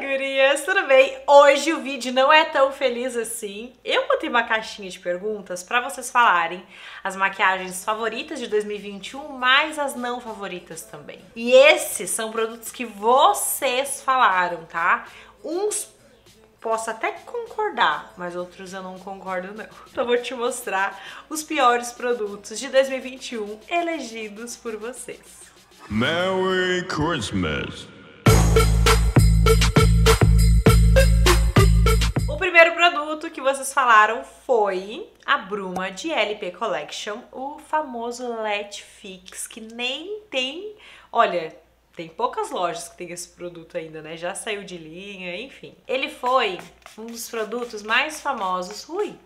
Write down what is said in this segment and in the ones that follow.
gurias, tudo bem? Hoje o vídeo não é tão feliz assim. Eu botei uma caixinha de perguntas pra vocês falarem as maquiagens favoritas de 2021, mas as não favoritas também. E esses são produtos que vocês falaram, tá? Uns posso até concordar, mas outros eu não concordo não. Então eu vou te mostrar os piores produtos de 2021 elegidos por vocês. Merry Christmas! O primeiro produto que vocês falaram foi a Bruma de LP Collection, o famoso Let Fix, que nem tem... Olha, tem poucas lojas que tem esse produto ainda, né? Já saiu de linha, enfim. Ele foi um dos produtos mais famosos,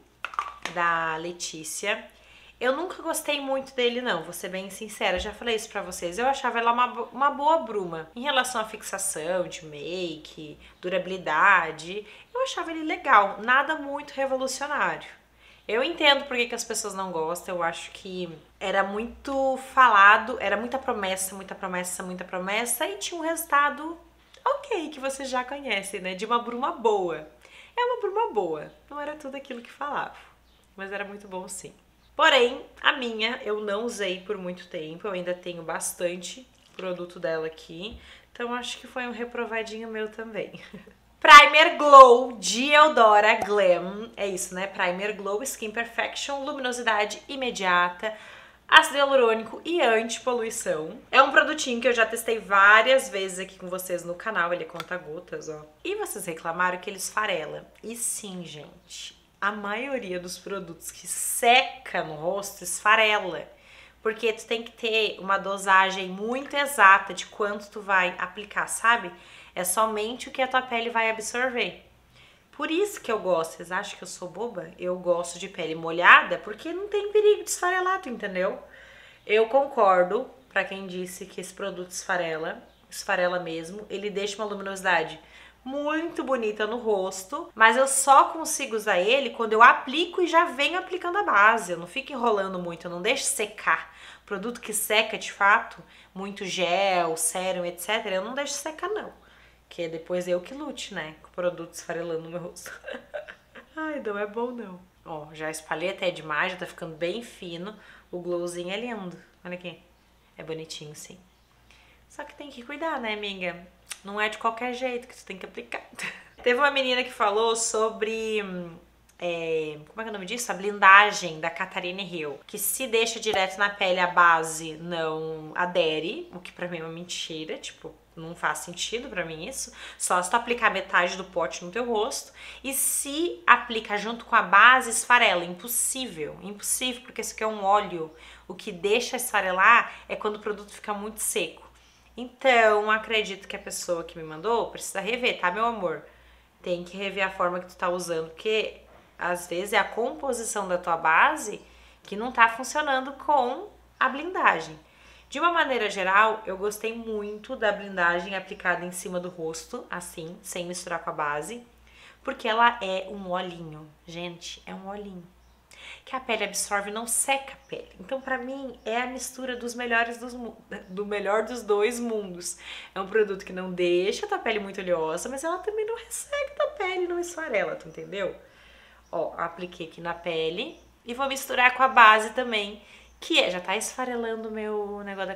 da Letícia. Eu nunca gostei muito dele não, vou ser bem sincera, já falei isso pra vocês. Eu achava ela uma boa bruma. Em relação à fixação, de make, durabilidade, eu achava ele legal, nada muito revolucionário. Eu entendo por que as pessoas não gostam, eu acho que era muito falado, era muita promessa, muita promessa, muita promessa e tinha um resultado ok, que vocês já conhecem, né? De uma bruma boa. É uma bruma boa, não era tudo aquilo que falava, mas era muito bom sim. Porém, a minha eu não usei por muito tempo, eu ainda tenho bastante produto dela aqui, então acho que foi um reprovadinho meu também. Primer Glow de Eudora Glam, é isso, né? Primer Glow Skin Perfection, luminosidade imediata, ácido hialurônico e anti-poluição. É um produtinho que eu já testei várias vezes aqui com vocês no canal, ele é conta-gotas, ó. E vocês reclamaram que ele esfarela. E sim, gente, a maioria dos produtos que seca no rosto esfarela. Porque tu tem que ter uma dosagem muito exata de quanto tu vai aplicar, sabe? É somente o que a tua pele vai absorver. Por isso que eu gosto. Vocês acham que eu sou boba? Eu gosto de pele molhada porque não tem perigo de esfarelar, tu entendeu? Eu concordo pra quem disse que esse produto esfarela mesmo. Ele deixa uma luminosidade muito bonita no rosto, mas eu só consigo usar ele quando eu aplico e já venho aplicando a base. Eu não fico enrolando muito, eu não deixo secar. Produto que seca de fato, muito gel, sérum, etc., eu não deixo secar não. Que depois eu que lute, né? Com o produto esfarelando no meu rosto. Ai, não é bom não. Ó, já espalhei até demais, já tá ficando bem fino. O glowzinho é lindo. Olha aqui. É bonitinho, sim. Só que tem que cuidar, né, amiga? Não é de qualquer jeito que tu tem que aplicar. Teve uma menina que falou sobre... como é que é o nome disso? A blindagem da Catarina Hill. Que se deixa direto na pele, a base não adere. O que pra mim é uma mentira, tipo... Não faz sentido pra mim isso. Só se tu aplicar metade do pote no teu rosto. E se aplica junto com a base, esfarela. Impossível. Impossível, porque isso aqui é um óleo. O que deixa esfarelar é quando o produto fica muito seco. Então, acredito que a pessoa que me mandou precisa rever, tá, meu amor? Tem que rever a forma que tu tá usando, porque às vezes é a composição da tua base que não tá funcionando com a blindagem. De uma maneira geral, eu gostei muito da blindagem aplicada em cima do rosto, assim, sem misturar com a base, porque ela é um olhinho. Gente, é um olhinho. Que a pele absorve e não seca a pele. Então, pra mim, é a mistura dos melhores do melhor dos dois mundos. É um produto que não deixa a tua pele muito oleosa, mas ela também não resseca a tua pele, não esfarela, tu entendeu? Ó, apliquei aqui na pele e vou misturar com a base também, que já tá esfarelando o meu negócio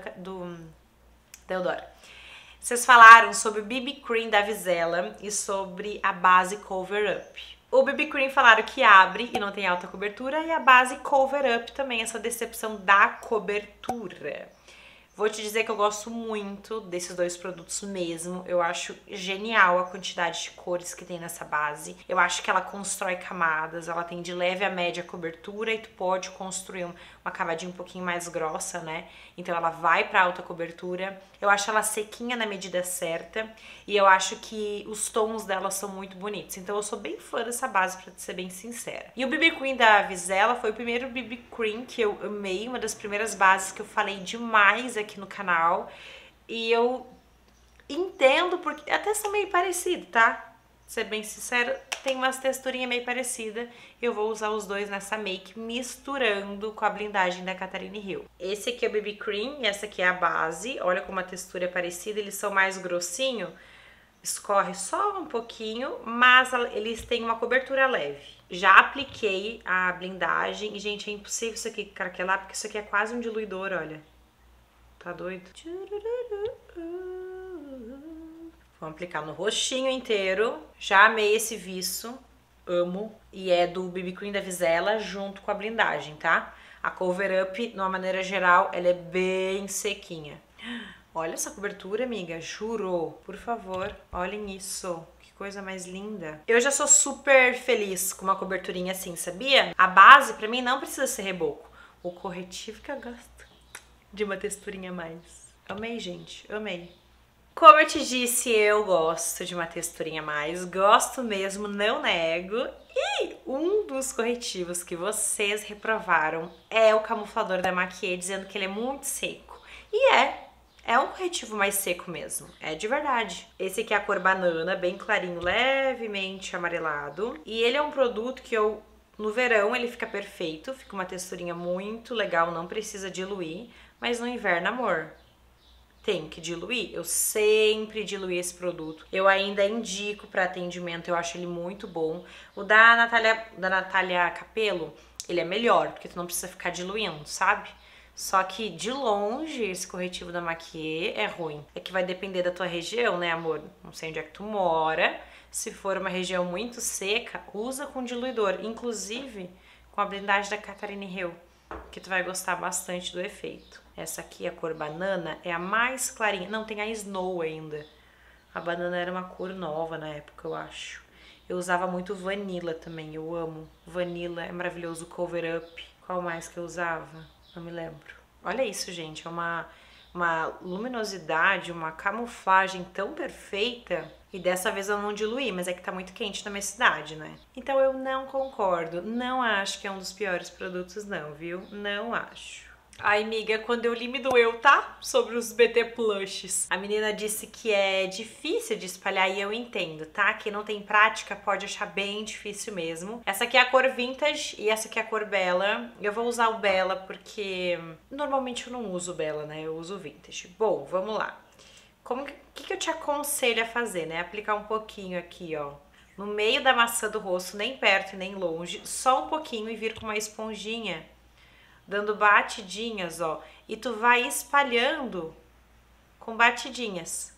da Eudora. Vocês falaram sobre o BB Cream da Vizela e sobre a base Cover Up. O BB Cream falaram que abre e não tem alta cobertura, e a base Cover Up também, essa decepção da cobertura. Vou te dizer que eu gosto muito desses dois produtos mesmo. Eu acho genial a quantidade de cores que tem nessa base. Eu acho que ela constrói camadas, ela tem de leve a média cobertura e tu pode construir uma camadinha um pouquinho mais grossa, né? Então ela vai pra alta cobertura. Eu acho ela sequinha na medida certa e eu acho que os tons dela são muito bonitos. Então eu sou bem fã dessa base, pra ser bem sincera. E o BB Cream da Vizela foi o primeiro BB Cream que eu amei, uma das primeiras bases que eu falei demais aqui no canal, e eu entendo porque até são meio parecidos, tá? Ser bem sincera, tem umas texturinhas meio parecidas. Eu vou usar os dois nessa make misturando com a blindagem da Catarina Hill. Esse aqui é o BB Cream e essa aqui é a base. Olha como a textura é parecida, eles são mais grossinhos. escorre só um pouquinho, mas eles têm uma cobertura leve. Já apliquei a blindagem e, gente, é impossível isso aqui craquelar, porque isso aqui é quase um diluidor, olha. Tá doido? Vamos aplicar no rostinho inteiro. Já amei esse viço, amo. E é do BB Cream da Vizela junto com a blindagem, tá? A Cover Up, de uma maneira geral, ela é bem sequinha. Olha essa cobertura, amiga, juro. Por favor, olhem isso. Que coisa mais linda. Eu já sou super feliz com uma coberturinha assim, sabia? A base, pra mim, não precisa ser reboco. O corretivo que eu gosto de uma texturinha a mais. Amei, gente, amei. Como eu te disse, eu gosto de uma texturinha a mais. Gosto mesmo, não nego. E um dos corretivos que vocês reprovaram é o camuflador da Maquiê, dizendo que ele é muito seco. E é um corretivo mais seco mesmo, é de verdade. Esse aqui é a cor banana, bem clarinho, levemente amarelado. E ele é um produto que no verão ele fica perfeito, fica uma texturinha muito legal, não precisa diluir. Mas no inverno, amor, tem que diluir. Eu sempre diluí esse produto. Eu ainda indico para atendimento, eu acho ele muito bom. O da Natália Capelo, ele é melhor, porque tu não precisa ficar diluindo, sabe? Só que de longe esse corretivo da Maquiê é ruim. É que vai depender da tua região, né, amor? Não sei onde é que tu mora. Se for uma região muito seca, usa com diluidor. Inclusive com a blindagem da Catarina Hill, que tu vai gostar bastante do efeito. Essa aqui, a cor banana, é a mais clarinha. Não, tem a Snow ainda. A banana era uma cor nova na época, eu acho. Eu usava muito Vanilla também, eu amo. Vanilla é maravilhoso, Cover Up. Qual mais que eu usava? Não me lembro. Olha isso, gente, é uma luminosidade, uma camuflagem tão perfeita. E dessa vez eu não diluí, mas é que tá muito quente na minha cidade, né? Então eu não concordo, não acho que é um dos piores produtos não, viu? Não acho. Ai, amiga, quando eu li me doeu, tá? Sobre os BT Plushes. A menina disse que é difícil de espalhar e eu entendo, tá? Quem não tem prática pode achar bem difícil mesmo. Essa aqui é a cor Vintage e essa aqui é a cor Bela. Eu vou usar o Bela porque normalmente eu não uso o Bela, né? Eu uso o Vintage. Bom, vamos lá. O que eu te aconselho a fazer, né? Aplicar um pouquinho aqui, ó. No meio da maçã do rosto, nem perto e nem longe. Só um pouquinho e vir com uma esponjinha, dando batidinhas, ó, e tu vai espalhando com batidinhas,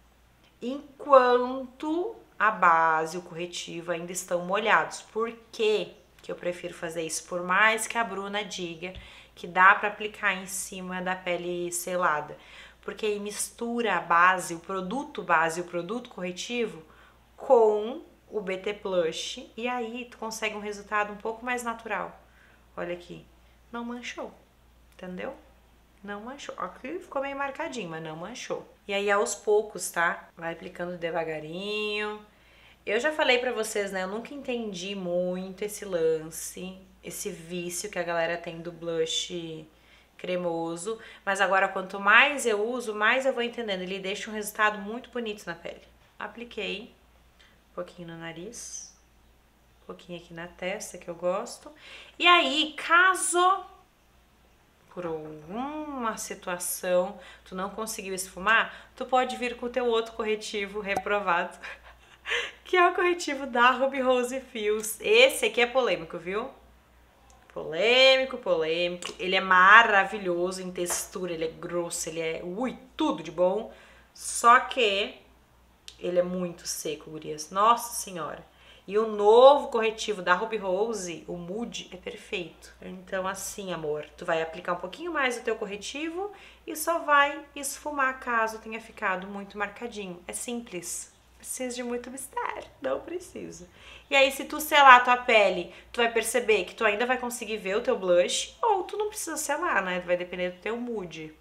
enquanto a base e o corretivo ainda estão molhados. Por que eu prefiro fazer isso? Por mais que a Bruna diga que dá para aplicar em cima da pele selada, porque aí mistura a base, o produto corretivo com o BT Plush, e aí tu consegue um resultado um pouco mais natural. Olha aqui. Não manchou, entendeu? Não manchou. Aqui ficou meio marcadinho, mas não manchou. E aí, aos poucos, tá? Vai aplicando devagarinho. Eu já falei pra vocês, né? Eu nunca entendi muito esse lance, esse vício que a galera tem do blush cremoso. Mas agora, quanto mais eu uso, mais eu vou entendendo. Ele deixa um resultado muito bonito na pele. Apliquei um pouquinho no nariz. Um pouquinho aqui na testa, que eu gosto. E aí, caso por alguma situação tu não conseguiu esfumar, tu pode vir com o teu outro corretivo reprovado, que é o corretivo da Ruby Rose Fields. Esse aqui é polêmico, viu? Polêmico. Ele é maravilhoso em textura, ele é grosso, ele é tudo de bom. Só que ele é muito seco, gurias. Nossa senhora. E o novo corretivo da Ruby Rose, o Mood, é perfeito. Então assim, amor, tu vai aplicar um pouquinho mais do teu corretivo e só vai esfumar caso tenha ficado muito marcadinho. É simples. Precisa de muito mistério. Não precisa. E aí, se tu selar a tua pele, tu vai perceber que tu ainda vai conseguir ver o teu blush, ou tu não precisa selar, né? Vai depender do teu mood.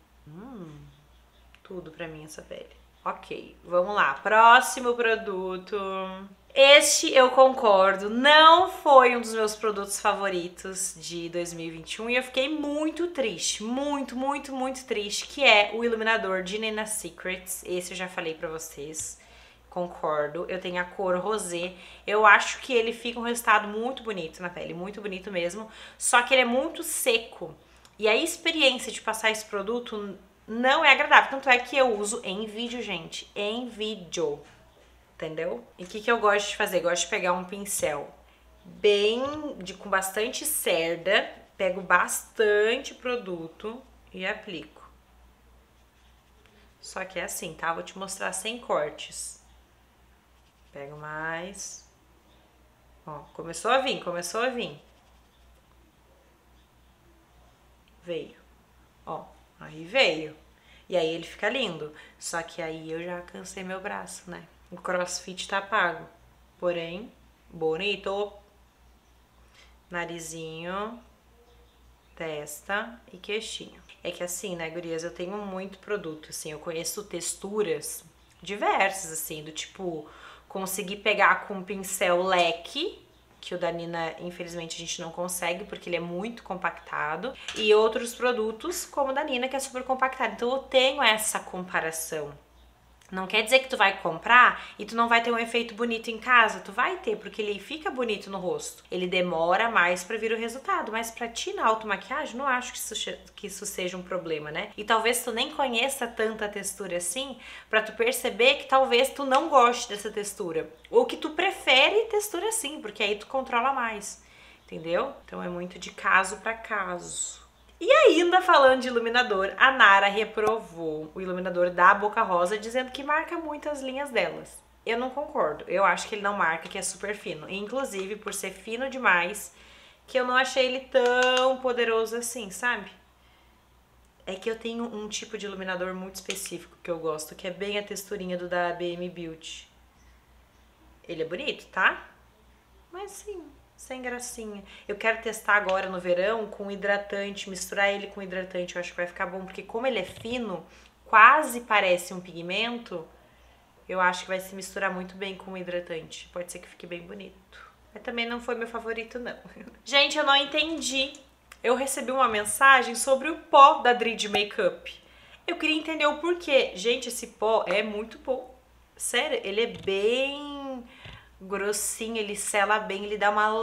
Tudo pra mim essa pele. Ok, vamos lá. Próximo produto. Este eu concordo, não foi um dos meus produtos favoritos de 2021 e eu fiquei muito triste, muito triste, que é o iluminador de Nina Secrets. Esse eu já falei pra vocês, concordo. Eu tenho a cor rosé, eu acho que ele fica um resultado muito bonito na pele, muito bonito mesmo, só que ele é muito seco e a experiência de passar esse produto não é agradável, tanto é que eu uso em vídeo, gente, em vídeo. entendeu? E o que eu gosto de fazer? Gosto de pegar um pincel com bastante cerda, pego bastante produto e aplico. Só que é assim, tá? Vou te mostrar sem cortes. Pego mais. Ó, começou a vir, começou a vir. Veio. Ó, aí veio. E aí ele fica lindo. Só que aí eu já cansei meu braço, né? O CrossFit tá pago. Porém, bonito. Narizinho, testa e queixinho. É que assim, né, gurias, eu tenho muito produto, assim, eu conheço texturas diversas, assim, do tipo, conseguir pegar com um pincel leque, que o da Nina, infelizmente, a gente não consegue, porque ele é muito compactado, e outros produtos, como o da Nina, que é super compactado. Então eu tenho essa comparação. Não quer dizer que tu vai comprar e tu não vai ter um efeito bonito em casa. Tu vai ter, porque ele fica bonito no rosto. Ele demora mais pra vir o resultado. Mas pra ti, na automaquiagem, não acho que isso seja um problema, né? E talvez tu nem conheça tanta textura assim, pra tu perceber que talvez tu não goste dessa textura. Ou que tu prefere textura assim, porque aí tu controla mais. Entendeu? Então é muito de caso pra caso. E ainda falando de iluminador, a Nara reprovou o iluminador da Boca Rosa, dizendo que marca muito as linhas delas. Eu não concordo, eu acho que ele não marca, que é super fino. Inclusive, por ser fino demais, que eu não achei ele tão poderoso assim, sabe? É que eu tenho um tipo de iluminador muito específico que eu gosto, que é bem a texturinha do da BM Beauty. Ele é bonito, tá? Mas sim, sem gracinha. Eu quero testar agora no verão com hidratante, misturar ele com hidratante, eu acho que vai ficar bom, porque como ele é fino, quase parece um pigmento, eu acho que vai se misturar muito bem com o hidratante. Pode ser que fique bem bonito. Mas também não foi meu favorito, não. Gente, eu não entendi. Eu recebi uma mensagem sobre o pó da Drid Makeup. Eu queria entender o porquê. Gente, esse pó é muito bom. Sério, ele é bem grossinho, ele sela bem, ele dá uma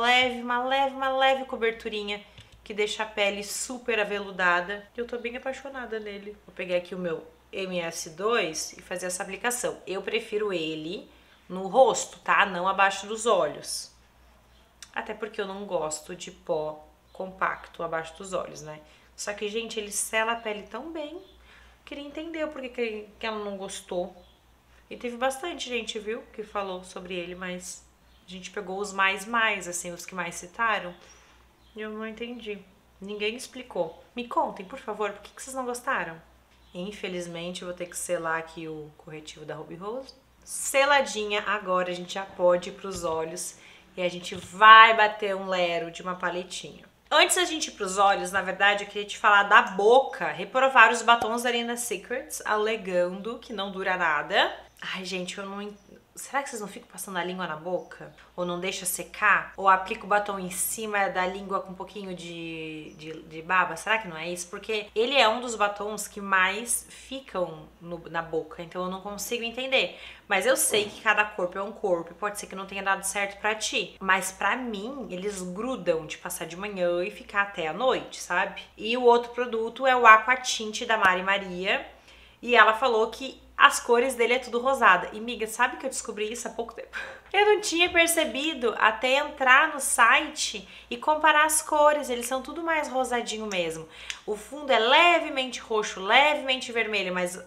leve coberturinha que deixa a pele super aveludada. Eu tô bem apaixonada nele. Vou pegar aqui o meu MS2 e fazer essa aplicação. Eu prefiro ele no rosto, tá? Não abaixo dos olhos. Até porque eu não gosto de pó compacto abaixo dos olhos, né? Só que, gente, ele sela a pele tão bem. Queria entender o porquê que ela não gostou. E teve bastante gente, viu, que falou sobre ele, mas a gente pegou os mais, assim, os que mais citaram. E eu não entendi. Ninguém explicou. Me contem, por favor, por que vocês não gostaram? Infelizmente, eu vou ter que selar aqui o corretivo da Ruby Rose. Seladinha, agora a gente já pode ir pros olhos e a gente vai bater um lero de uma paletinha. Antes da gente ir pros olhos, na verdade, eu queria te falar da boca. Reprovar os batons da Linda Secrets, alegando que não dura nada. Ai, gente, eu não... Será que vocês não ficam passando a língua na boca? Ou não deixa secar? Ou aplica o batom em cima da língua com um pouquinho de baba? Será que não é isso? Porque ele é um dos batons que mais ficam na boca, então eu não consigo entender. Mas eu sei que cada corpo é um corpo, pode ser que não tenha dado certo pra ti. Mas pra mim, eles grudam de passar de manhã e ficar até a noite, sabe? E o outro produto é o Aqua Tint da Mari Maria. E ela falou que as cores dele é tudo rosada. E, miga, sabe que eu descobri isso há pouco tempo? Eu não tinha percebido até entrar no site e comparar as cores. Eles são tudo mais rosadinho mesmo. O fundo é levemente roxo, levemente vermelho, mas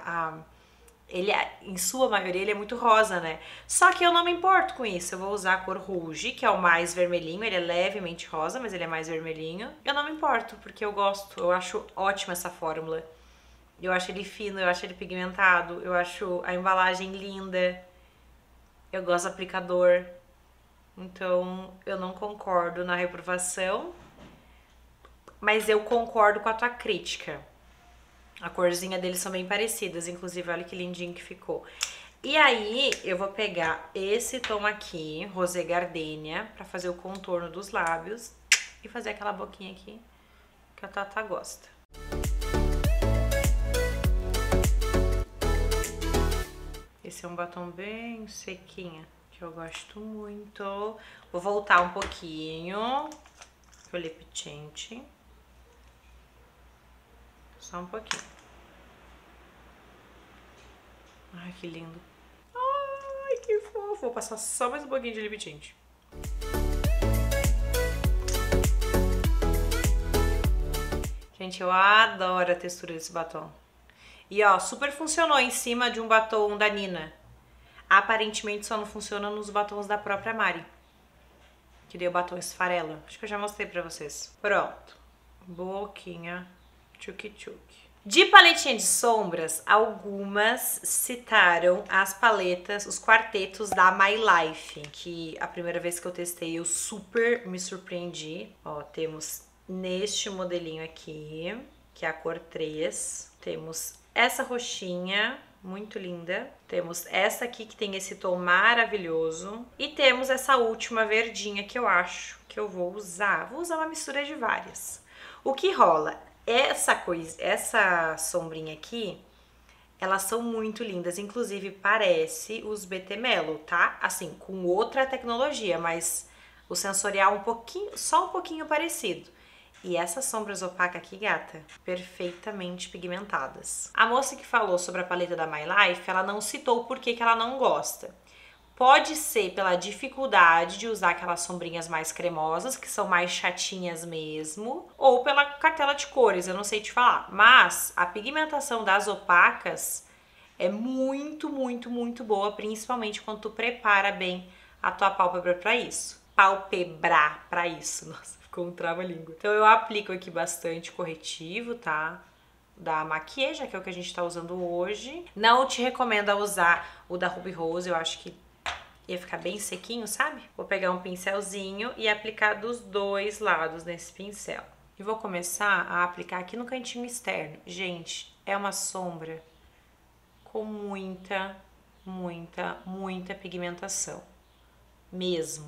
ele, em sua maioria, ele é muito rosa, né? Só que eu não me importo com isso. Eu vou usar a cor Rouge, que é o mais vermelhinho. Ele é levemente rosa, mas ele é mais vermelhinho. Eu não me importo, porque eu gosto. Eu acho ótima essa fórmula. Eu acho ele fino, eu acho ele pigmentado, eu acho a embalagem linda, eu gosto do aplicador. Então, eu não concordo na reprovação, mas eu concordo com a tua crítica. A corzinha deles são bem parecidas, inclusive, olha que lindinho que ficou. E aí, eu vou pegar esse tom aqui, Rosé Gardenia, pra fazer o contorno dos lábios e fazer aquela boquinha aqui que a Tata gosta. Esse é um batom bem sequinho, que eu gosto muito. Vou voltar um pouquinho pro lip tint. Só um pouquinho. Ai, que lindo. Ai, que Eu vou passar só mais um pouquinho de lip tint. Gente, eu adoro a textura desse batom. E ó, super funcionou em cima de um batom da Nina. Aparentemente só não funciona nos batons da própria Mari. Que deu o batom esfarelo. Acho que eu já mostrei pra vocês. Pronto. Boquinha. Tchuki-tchuki. De paletinha de sombras, algumas citaram as paletas, os quartetos da My Life. Que a primeira vez que eu testei eu super me surpreendi. Ó, temos neste modelinho aqui, que é a cor 3. Temos essa roxinha, muito linda. Temos essa aqui que tem esse tom maravilhoso. E temos essa última verdinha que eu acho que eu vou usar. Vou usar uma mistura de várias. O que rola? Essa sombrinha aqui, elas são muito lindas. Inclusive parece os BT Mellow, tá? Assim, com outra tecnologia, mas o sensorial só um pouquinho parecido. E essas sombras opacas aqui, gata, perfeitamente pigmentadas. A moça que falou sobre a paleta da My Life, ela não citou o porquê que ela não gosta. Pode ser pela dificuldade de usar aquelas sombrinhas mais cremosas, que são mais chatinhas mesmo, ou pela cartela de cores, eu não sei te falar. Mas a pigmentação das opacas é muito, muito, muito boa, principalmente quando tu prepara bem a tua pálpebra pra isso. Palpebrar pra isso, nossa. Com trava-língua. Então eu aplico aqui bastante corretivo, tá? Da Maquieja, que é o que a gente tá usando hoje. Não te recomendo usar o da Ruby Rose, eu acho que ia ficar bem sequinho, sabe? Vou pegar um pincelzinho e aplicar dos dois lados nesse pincel. E vou começar a aplicar aqui no cantinho externo. Gente, é uma sombra com muita, muita, muita pigmentação. Mesmo.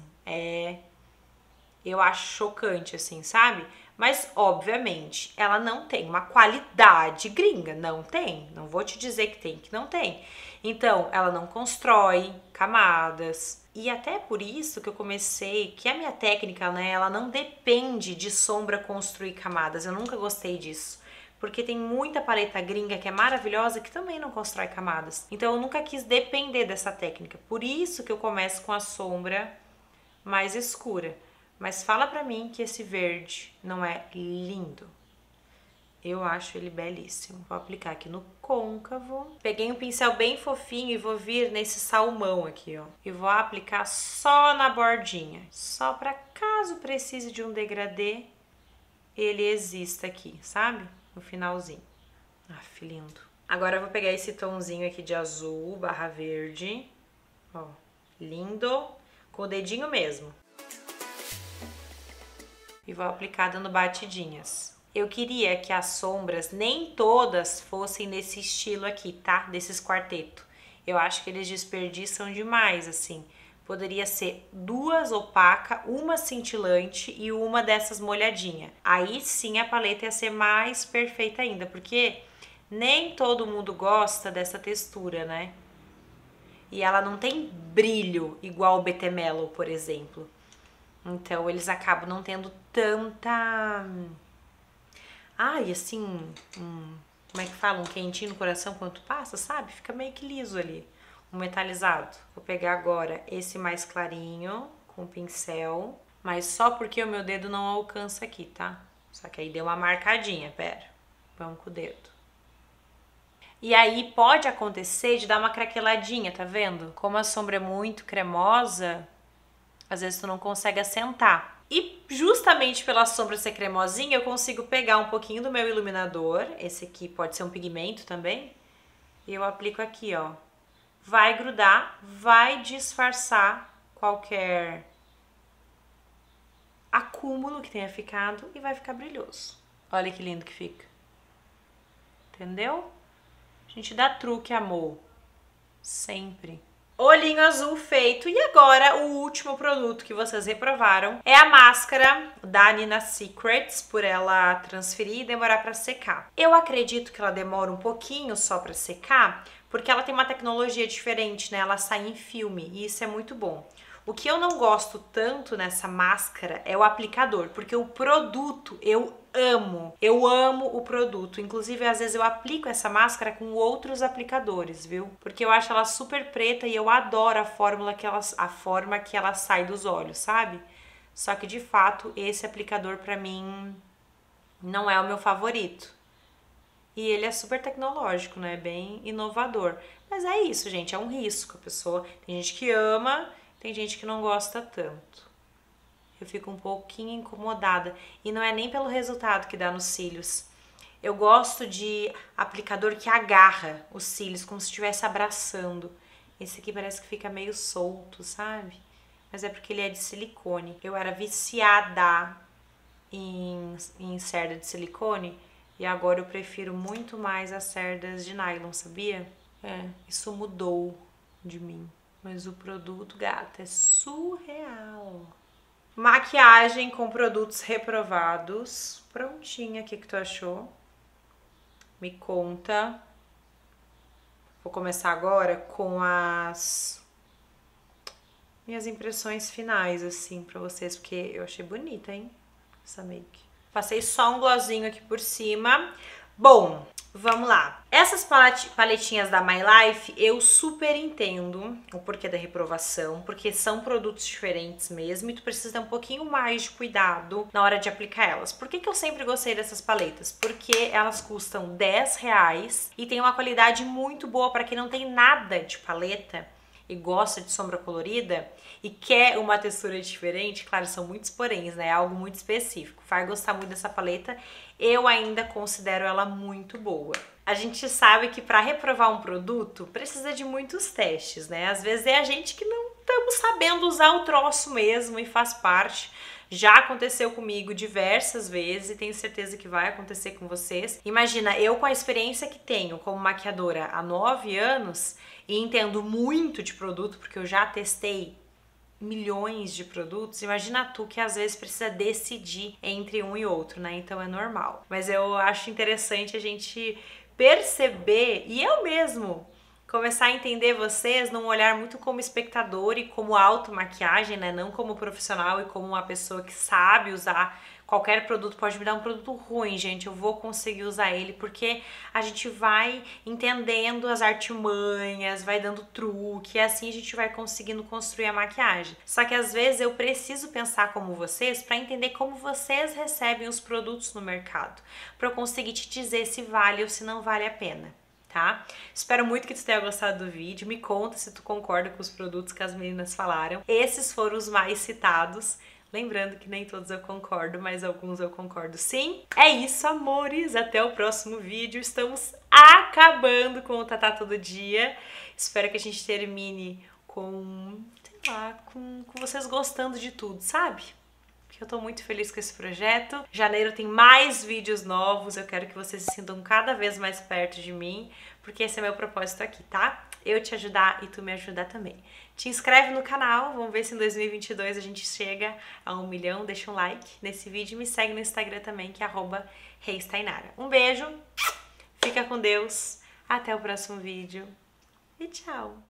Eu acho chocante, assim, sabe? Mas, obviamente, ela não tem uma qualidade gringa. Não tem. Não vou te dizer que tem, que não tem. Então, ela não constrói camadas. E até por isso que eu comecei, que a minha técnica, né, ela não depende de sombra construir camadas. Eu nunca gostei disso. Porque tem muita paleta gringa que é maravilhosa que também não constrói camadas. Então, eu nunca quis depender dessa técnica. Por isso que eu começo com a sombra mais escura. Mas fala pra mim que esse verde não é lindo. Eu acho ele belíssimo. Vou aplicar aqui no côncavo. Peguei um pincel bem fofinho e vou vir nesse salmão aqui, ó. E vou aplicar só na bordinha. Só pra caso precise de um degradê, ele exista aqui, sabe? No finalzinho. Aff, lindo. Agora eu vou pegar esse tomzinho aqui de azul barra verde. Ó, lindo. Com o dedinho mesmo. E vou aplicar dando batidinhas. Eu queria que as sombras, nem todas fossem nesse estilo aqui, tá? Desses quartetos. Eu acho que eles desperdiçam demais, assim. Poderia ser duas opacas, uma cintilante e uma dessas molhadinha. Aí sim a paleta ia ser mais perfeita ainda, porque nem todo mundo gosta dessa textura, né? E ela não tem brilho igual o BT Mellow, por exemplo. Então, eles acabam não tendo tanta... Ai, assim, como é que fala? Um quentinho no coração quando passa, sabe? Fica meio que liso ali, um metalizado. Vou pegar agora esse mais clarinho com o pincel, mas só porque o meu dedo não alcança aqui, tá? Só que aí deu uma marcadinha, pera. Vamos com o dedo. E aí pode acontecer de dar uma craqueladinha, tá vendo? Como a sombra é muito cremosa... Às vezes tu não consegue assentar. E justamente pela sombra ser cremosinha, eu consigo pegar um pouquinho do meu iluminador. Esse aqui pode ser um pigmento também. E eu aplico aqui, ó. Vai grudar, vai disfarçar qualquer acúmulo que tenha ficado e vai ficar brilhoso. Olha que lindo que fica. Entendeu? A gente dá truque, amor. Sempre. Olhinho azul feito. E agora o último produto que vocês reprovaram é a máscara da Nina Secrets, por ela transferir e demorar para secar. Eu acredito que ela demora um pouquinho só para secar, porque ela tem uma tecnologia diferente, né? Ela sai em filme e isso é muito bom. O que eu não gosto tanto nessa máscara é o aplicador, porque o produto eu Eu amo o produto. Inclusive, às vezes eu aplico essa máscara com outros aplicadores, viu? Porque eu acho ela super preta e eu adoro a forma que ela sai dos olhos, sabe? Só que, de fato, esse aplicador pra mim não é o meu favorito. E ele é super tecnológico, né? Bem inovador. Mas é isso, gente. É um risco. Tem gente que ama, tem gente que não gosta tanto. Eu fico um pouquinho incomodada. E não é nem pelo resultado que dá nos cílios. Eu gosto de aplicador que agarra os cílios, como se estivesse abraçando. Esse aqui parece que fica meio solto, sabe? Mas é porque ele é de silicone. Eu era viciada em cerda de silicone. E agora eu prefiro muito mais as cerdas de nylon, sabia? Isso mudou de mim. Mas o produto, gata, é surreal. Maquiagem com produtos reprovados. Prontinha, o que tu achou? Me conta. Vou começar agora com as minhas impressões finais, assim, pra vocês, porque eu achei bonita, hein? Essa make. Passei só um glossinho aqui por cima. Bom, vamos lá. Essas paletinhas da My Life, eu super entendo o porquê da reprovação, porque são produtos diferentes mesmo e tu precisa ter um pouquinho mais de cuidado na hora de aplicar elas. Por que eu sempre gostei dessas paletas? Porque elas custam R$10 e tem uma qualidade muito boa para quem não tem nada de paleta e gosta de sombra colorida e quer uma textura diferente. Claro, são muitos poréns, né? É algo muito específico. Vai gostar muito dessa paleta. Eu ainda considero ela muito boa. A gente sabe que para reprovar um produto precisa de muitos testes, né? Às vezes é a gente que não estamos sabendo usar o troço mesmo e faz parte. Já aconteceu comigo diversas vezes e tenho certeza que vai acontecer com vocês. Imagina, eu com a experiência que tenho como maquiadora há 9 anos e entendo muito de produto, porque eu já testei milhões de produtos, imagina tu que às vezes precisa decidir entre um e outro, né? Então é normal. Mas eu acho interessante a gente perceber, e eu mesmo começar a entender vocês num olhar muito como espectador e como automaquiagem, né? Não como profissional e como uma pessoa que sabe usar qualquer produto. Pode me dar um produto ruim, gente, eu vou conseguir usar ele, porque a gente vai entendendo as artimanhas, vai dando truque, e assim a gente vai conseguindo construir a maquiagem. Só que às vezes eu preciso pensar como vocês para entender como vocês recebem os produtos no mercado, para eu conseguir te dizer se vale ou se não vale a pena. Tá? Espero muito que tu tenha gostado do vídeo. Me conta se tu concorda com os produtos que as meninas falaram. Esses foram os mais citados. Lembrando que nem todos eu concordo, mas alguns eu concordo sim. É isso, amores. Até o próximo vídeo. Estamos acabando com o Tatá Todo Dia. Espero que a gente termine com, sei lá, com vocês gostando de tudo, sabe? Porque eu tô muito feliz com esse projeto. Janeiro tem mais vídeos novos. Eu quero que vocês se sintam cada vez mais perto de mim, porque esse é meu propósito aqui, tá? Eu te ajudar e tu me ajudar também. Te inscreve no canal, vamos ver se em 2022 a gente chega a 1 milhão. Deixa um like nesse vídeo e me segue no Instagram também, que é @reistainara. Um beijo, fica com Deus, até o próximo vídeo e tchau!